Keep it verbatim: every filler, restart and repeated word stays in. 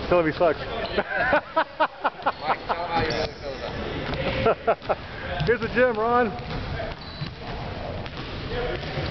Tell him he sucks. Mike, tell him how you really feel about it. Here's the gym, Ron.